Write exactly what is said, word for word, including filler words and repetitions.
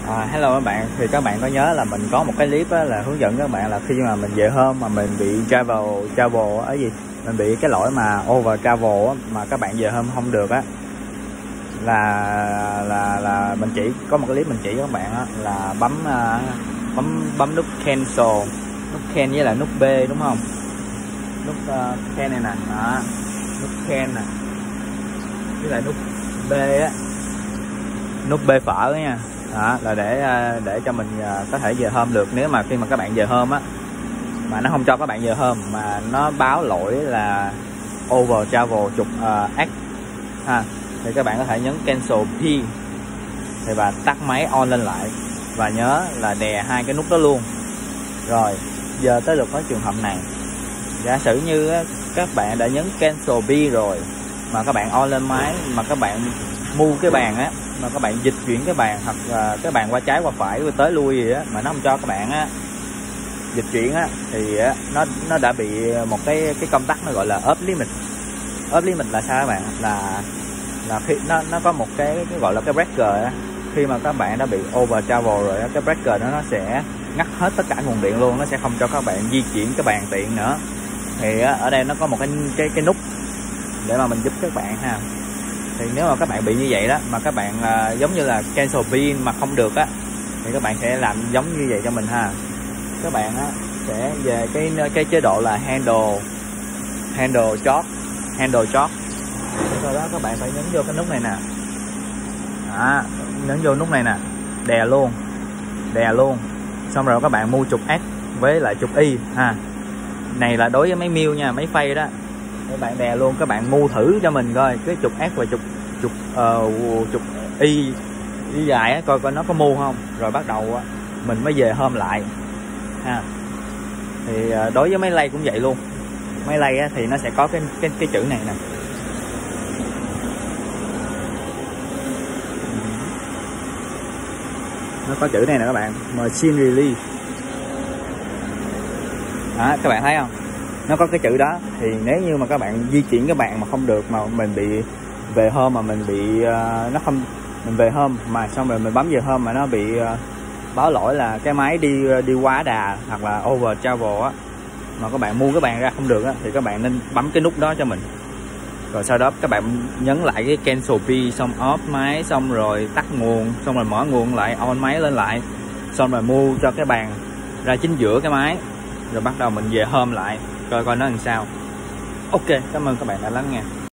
À, hello các bạn, thì các bạn có nhớ là mình có một cái clip á, là hướng dẫn các bạn là khi mà mình về hôm mà mình bị travel travel ở gì mình bị cái lỗi mà over travel á, mà các bạn về hôm không được á, là là là mình chỉ có một cái clip mình chỉ cho các bạn á, là bấm uh, bấm bấm nút cancel, nút can với là nút B đúng không, nút uh, can này nè, đó, nút can nè với lại nút B á, nút B phở nha. Đó là để để cho mình có thể về hôm được. Nếu mà khi mà các bạn về hôm á mà nó không cho các bạn về hôm mà nó báo lỗi là over travel chục uh, act ha, thì các bạn có thể nhấn cancel P thì và tắt máy on lên lại và nhớ là đè hai cái nút đó luôn. Rồi giờ tới lượt có trường hợp này, giả sử như các bạn đã nhấn cancel B rồi mà các bạn on lên máy mà các bạn move cái bàn á, mà các bạn dịch chuyển cái bàn hoặc là cái bàn qua trái qua phải qua tới lui gì á mà nó không cho các bạn á dịch chuyển á, thì á, nó nó đã bị một cái cái công tắc nó gọi là up limit. Up limit là sao các bạn? Là là khi nó nó có một cái, cái gọi là cái breaker á, khi mà các bạn đã bị over travel rồi á, cái breaker đó nó sẽ ngắt hết tất cả nguồn điện luôn, nó sẽ không cho các bạn di chuyển cái bàn tiện nữa. Thì á, ở đây nó có một cái cái cái nút để mà mình giúp các bạn ha. Thì nếu mà các bạn bị như vậy đó mà các bạn uh, giống như là cancel pin mà không được á, thì các bạn sẽ làm giống như vậy cho mình ha. Các bạn á sẽ về cái cái chế độ là handle handle chốt handle chốt sau đó các bạn phải nhấn vô cái nút này nè, đó, nhấn vô nút này nè, đè luôn đè luôn xong rồi các bạn mua trục X với lại trục Y ha. Này là đối với máy mill nha, máy phay đó. Các bạn đè luôn, các bạn mua thử cho mình coi cái trục S và trục trục uh, trục Y Y dài á, coi coi nó có mua không, rồi bắt đầu á, mình mới về hôm lại ha. Thì uh, đối với máy lay cũng vậy luôn, máy lay á, thì nó sẽ có cái cái cái chữ này nè, nó có chữ này nè các bạn, machine release đó, các bạn thấy không, nó có cái chữ đó. Thì nếu như mà các bạn di chuyển cái bàn mà không được, mà mình bị về hôm mà mình bị uh, nó không mình về hôm mà xong rồi mình bấm về hôm mà nó bị uh, báo lỗi là cái máy đi đi quá đà hoặc là over travel á, mà các bạn mua cái bàn ra không được á, thì các bạn nên bấm cái nút đó cho mình. Rồi sau đó các bạn nhấn lại cái cancel P, xong off máy, xong rồi tắt nguồn, xong rồi mở nguồn lại, on máy lên lại, xong rồi mua cho cái bàn ra chính giữa cái máy, rồi bắt đầu mình về hôm lại coi coi nó làm sao. Ok, cảm ơn các bạn đã lắng nghe.